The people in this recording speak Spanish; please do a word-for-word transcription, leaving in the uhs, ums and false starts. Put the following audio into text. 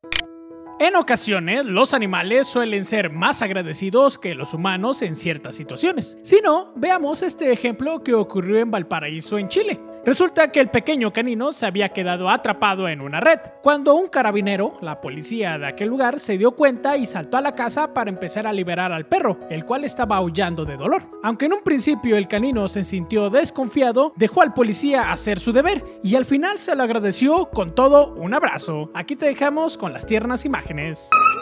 En ocasiones, los animales suelen ser más agradecidos que los humanos en ciertas situaciones. Si no, veamos este ejemplo que ocurrió en Valparaíso, en Chile. Resulta que el pequeño canino se había quedado atrapado en una red, cuando un carabinero, la policía de aquel lugar, se dio cuenta y saltó a la casa para empezar a liberar al perro, el cual estaba aullando de dolor. Aunque en un principio el canino se sintió desconfiado, dejó al policía hacer su deber y al final se lo agradeció con todo un abrazo. Aquí te dejamos con las tiernas imágenes.